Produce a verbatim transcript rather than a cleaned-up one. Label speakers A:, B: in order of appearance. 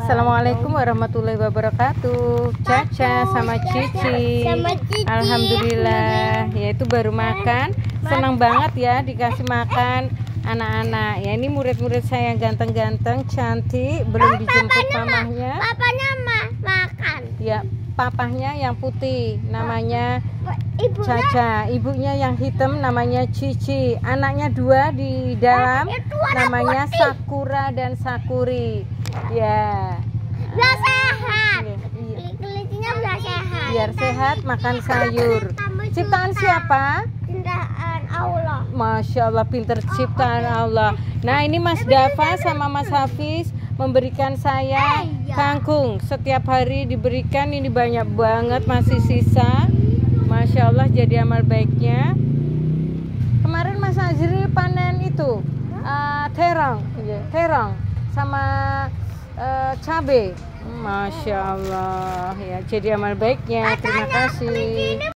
A: Assalamualaikum warahmatullahi wabarakatuh. Caca sama Cici. Alhamdulillah, ya itu baru makan. Senang banget ya dikasih makan anak-anak. Ya ini murid-murid saya yang ganteng-ganteng, cantik, belum dijemput mamahnya.
B: Papanya ma makan.
A: Ya, papahnya yang putih namanya
B: Ibunya,
A: Caca, ibunya yang hitam namanya Cici. Anaknya dua di dalam namanya Sakura dan Sakuri. Ya.
B: Biar sehat.
A: Iya.
B: Kelicinya biar sehat.
A: Biar sehat makan sayur. Ciptaan siapa?
B: Ciptaan Allah.
A: Masya Allah, pinter ciptaan Allah. Nah ini Mas Dava sama Mas Hafiz memberikan saya kangkung. Setiap hari diberikan, ini banyak banget, masih sisa. Masya Allah, jadi amal baiknya. Kemarin Mas Azril panen itu uh, terong, ya, terong sama uh, cabai. Masya Allah, ya jadi amal baiknya. Terima kasih.